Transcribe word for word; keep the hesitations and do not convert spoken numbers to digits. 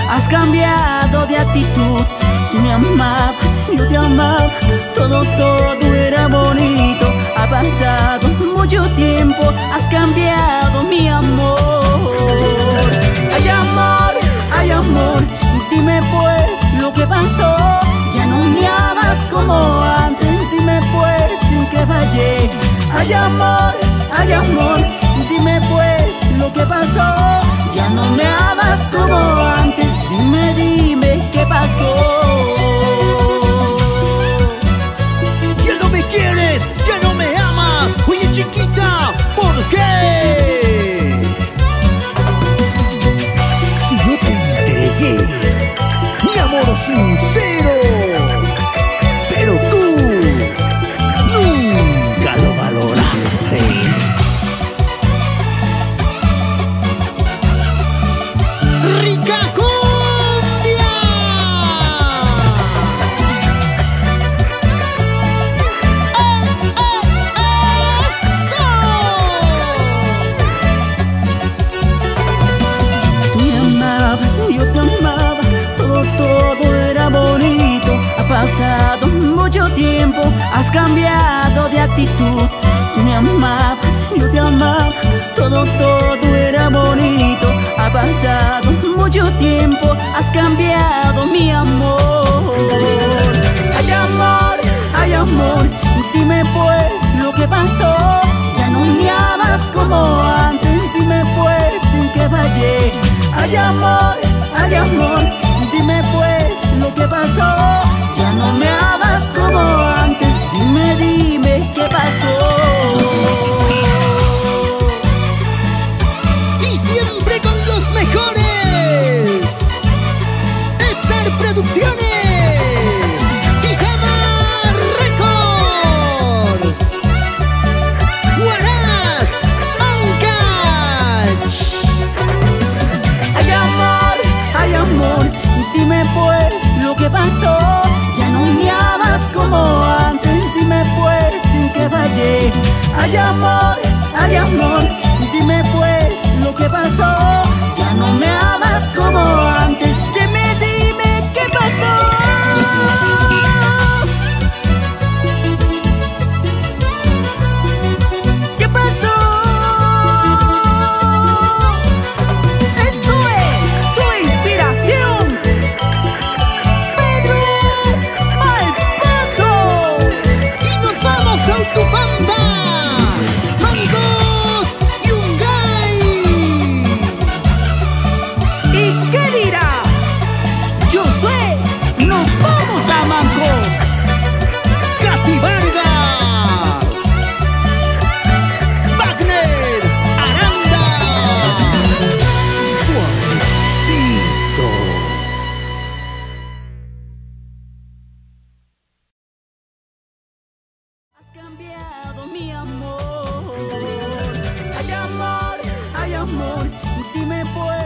has cambiado de actitud. Tú me amabas, yo te amaba, todo, todo era bonito. Ha pasado mucho tiempo, has cambiado mi amor. Ay amor, ay amor, dime pues lo que pasó. Ya no me amas como antes, dime pues en qué fallé. Ay amor, ay amor, dime pues lo que pasó. Ya no me amas como antes, dime, dime qué pasó. Ya no me quieres, ya no me amas. Oye chiquita, ¿por qué? Si yo te entregué mi amor sincero, pero tú nunca lo valoraste. ¡Rica cumbia! ¡Oh, oh, eso! Tú me amabas, yo te amaba, todo, todo era bonito. Ha pasado mucho tiempo, has cambiado de actitud. Tú me amabas, yo te amaba, todo, todo era bonito. Ha pasado mucho tiempo, has cambiado mi amor. Ay amor, ay amor, dime pues lo que pasó. Ya no me amas como antes, dime pues en qué fallé. Ay amor, ay amor, dime pues lo que pasó. Ya no me amas como antes, dime, dime qué pasó. Y siempre con los mejores. Epsar Producciones y Jamás Records. Huaraz Ancash. Ay amor, ay amor, dime pues lo que pasó. Ya no me amas como antes, dime pues en qué fallé. Ay amor, ay amor, dime pues lo que pasó. Ya no me amas como antes, dime, dime qué pasó. ¿Qué pasó? Esto es tu inspiración, Pedro Malpaso. Y nos vamos a Autopampa, Mancos Yungay. ¿Y qué dirá? Yo sé, nos vamos a Mancos. Katy Vargas, Wagner Aranda, Suavecito. Has cambiado mi amor. Ay amor, ay amor, dime pues